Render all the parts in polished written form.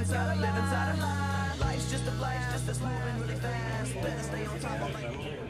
inside a lie. Life's just a blast, it's moving really fast. Better stay on top of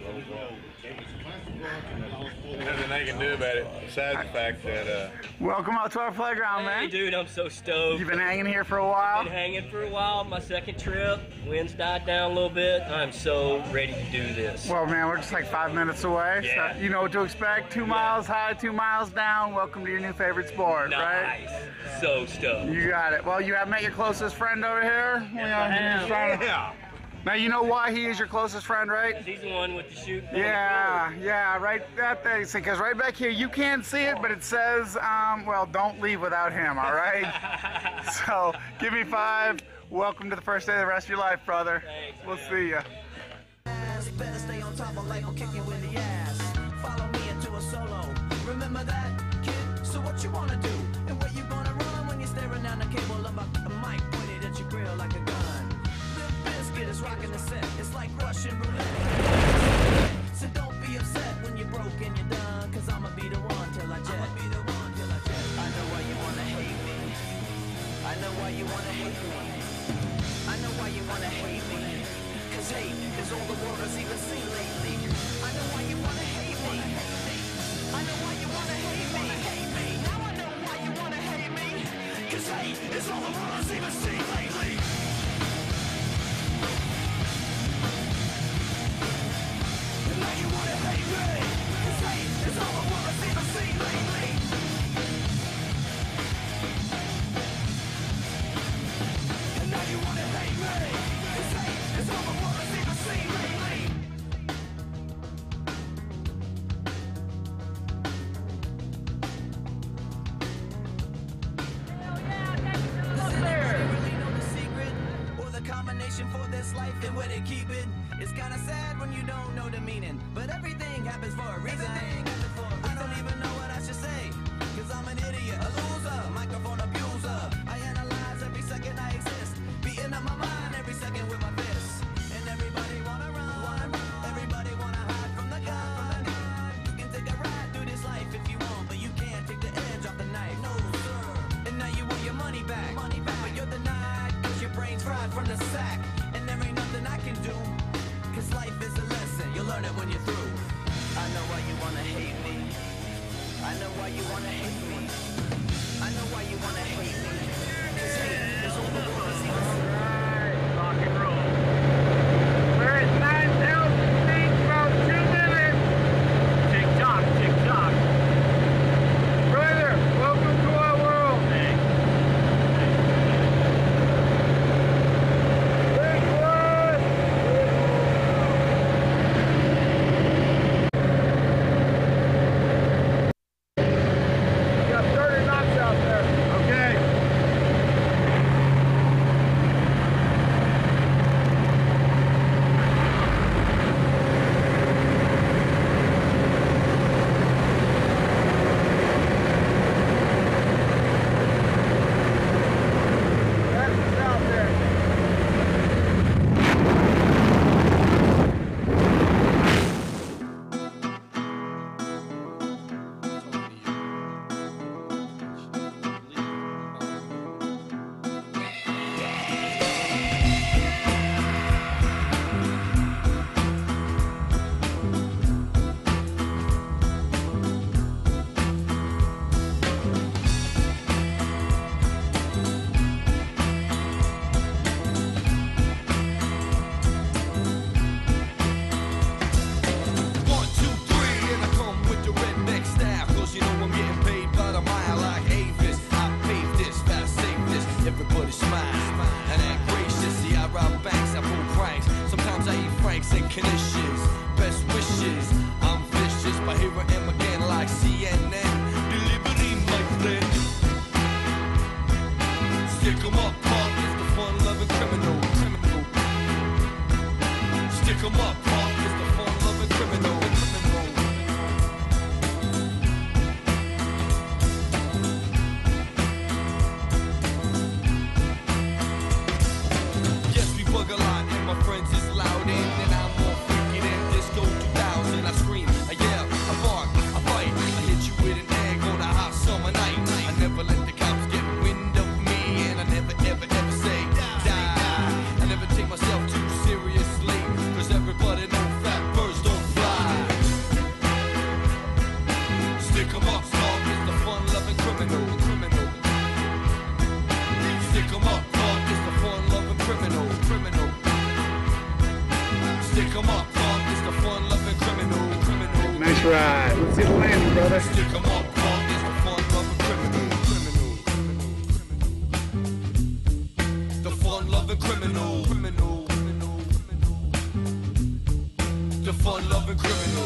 Nothing they can do about it, besides the fact that welcome out to our playground, man. Hey dude, I'm so stoked. You've been hanging here for a while? Been hanging for a while. My second trip. Winds died down a little bit. I'm so ready to do this. Well, man, we're just like 5 minutes away. Yeah. So you know what to expect. 2 miles high, 2 miles down. Welcome to your new favorite sport, right? Nice. So stoked. You got it. Well, you have met your closest friend over here. Yeah. Now you know why he is your closest friend, right? He's the one with the chute. Yeah, right. That thing. Because right back here, you can't see it, but it says, well, don't leave without him. All right. So give me 5. Welcome to the first day of the rest of your life, brother. Thanks, we'll man. see ya. better stay on top of life or kick you in the ass. Follow me into a solo. Remember that, kid? So what you wanna do? And where you gonna run when you're staring down the cable of a mic pointed at your grill like a gun? The biscuit is rocking the set. It's like Russian roulette. So don't be upset when you're broke and you're done. Cause I'ma be the one till I jet. I know why you wanna hate me. I know why you wanna hate me. I know why you wanna hate me. Cause hate is all the world has even seen lately. I know why you wanna hate me. I know why you wanna hate me. Now I know why you wanna hate me. Cause hate is all the world has even seen lately. And now you wanna hate me. Cause hate is all the world has even seen lately. And now you wanna hate me. Cause hate is all the world has even seen lately. Combination for this life and where they keep it. It's kinda sad when you don't know the meaning, but everything happens for a reason. I don't even know what I should say, cause I'm an idiot, a loser, microphone abuser. I analyze every second I exist, beating up my mind every second with my fists. And everybody wanna run, everybody wanna hide from the gun. You can take a ride through this life if you want, but you can't take the edge off the knife. No sir. And now you want your money back, but you're denied. Your brain's fried from the sack, and there ain't nothing I can do. Cause life is a lesson, you'll learn it when you're through. I know why you wanna hate me. I know why you wanna That's right. Let's see the landing, brother. Stick 'em up, punk is the fun-loving criminal. The fun-loving criminal. The fun-loving criminal.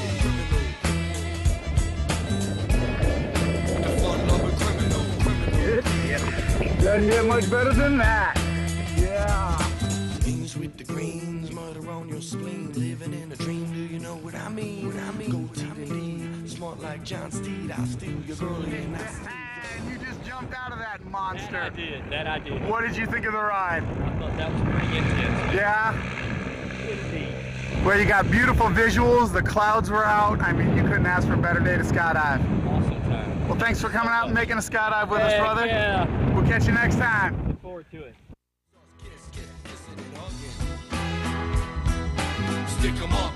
The fun-loving criminal. Doesn't get much better than that. Yeah. Greens with the greens, murder on your spleen, living in a dream. Do you know what I mean? Go to the lead, smart like John Steed. I'll steal your girl and I steal. And you just jumped out of that monster. That I did. What did you think of the ride? I thought that was pretty intense. Yeah. Indeed. Well, you got beautiful visuals. The clouds were out. I mean, you couldn't ask for a better day to skydive. Awesome time. Well, thanks for coming out and making a skydive with us, brother. Yeah. We'll catch you next time. Look forward to it. Stick 'em up.